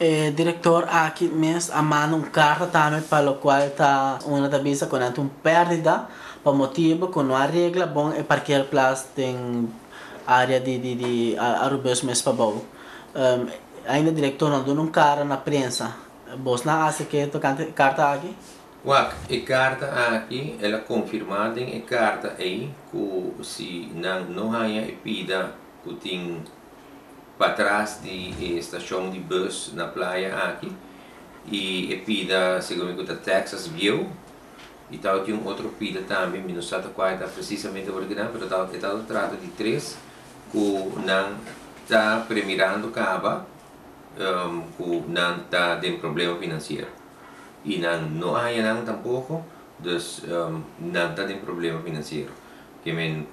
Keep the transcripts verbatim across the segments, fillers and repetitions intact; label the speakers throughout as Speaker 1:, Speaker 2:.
Speaker 1: eh, diretor aqui mesmo a mano um carta também para o qual tá uma da visa com um perdida para motivo que não arregla bom é para que place tem área de de de arubes mesmo para bom um, ainda diretor não deu um cara na prensa vos na acha que to carta aqui
Speaker 2: Wak, a carta aqui, ela confirmada em a carta aí, que se não não há pida que tem para trás de estação de bus na praia aqui, e a pida, segundo que da Texas View, e tal tem um outro pida também, mas não sabe qual é precisamente o original, mas tal é tal trata de três que não está premiando caba, um, que não está tem problema financeiro. E não, não há não tampoco, dus um, não está tem problema financeiro. Que men,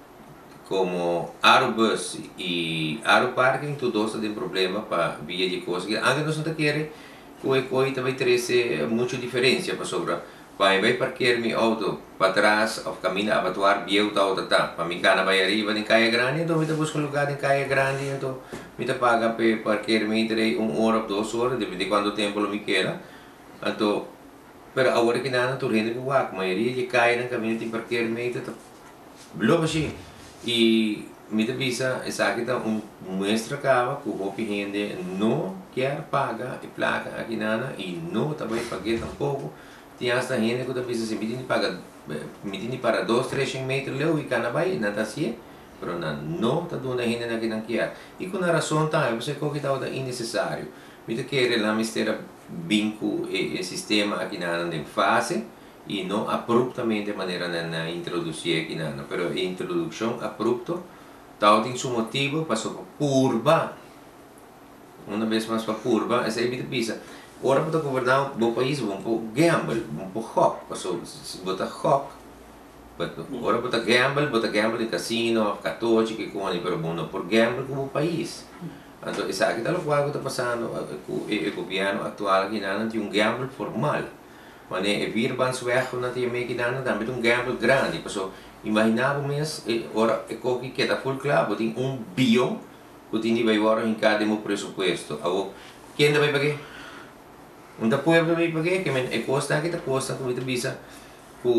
Speaker 2: como Aerobus e Aeroparking, todos têm problema para via de coisas. Anche nós não queremos que a coisa também trazer muita diferença para sobre. Para vai parquear meu auto para trás, ou caminho a batuar biel da outra tá. Para mim cana vai arriba em Caia Grande, então me busco lugar em Caia Grande, então me paga para parquear me uma hora, duas horas, depende de quanto tempo eu me queira. Então, pero agora que nada tu rende com a maioria de cai no caminho de parquear meio tá bloco assim e me da visa essa aqui tá um mestre acaba que o hopi rende não quer pagar e placa aqui nada e não também paguei tampouco tinha esta rende que da visa se me tem paga me tem para dois três metros leu e cana vai nada assim pero não não tá dando rende aqui não quer e com a razão tá você que que tá innecessário me da querer lá mistera vinco e sistema aqui na em fase e não abruptamente maneira na introduzir aqui na pero a introdução abrupto tal tem seu motivo passou para curva uma vez mais para curva essa é a bisa ora para governar o país um pouco gamble um pouco hop passou bota hop ora para gamble bota gamble em casino católico que com ali pero bom não por gamble como o país. Então, isso aqui está o que está passando com o governo atual aqui não tem um gamble formal. Mas é vir bansweg não tem meio que não também um gamble grande. Pessoal, imaginava mesmo, ora é que que está full claro, tem um bilhão que tem vai agora em cada meu presupuesto. Agora, quem vai pagar? Não dá para vai pagar, que é custa aqui, está custa com muita visa, que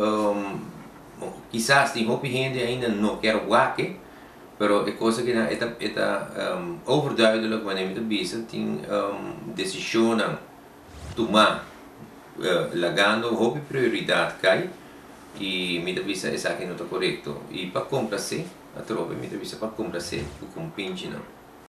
Speaker 2: quizás tem hopi gente ainda não quer o aqui. Pero é coisa que é é um, overduidelijk wanneer met de bezig tem um, decisão tomar uh, lagando hobby prioridade cai e me visa é aqui não está correto e para complacer a tropa me visa para complacer o compinche não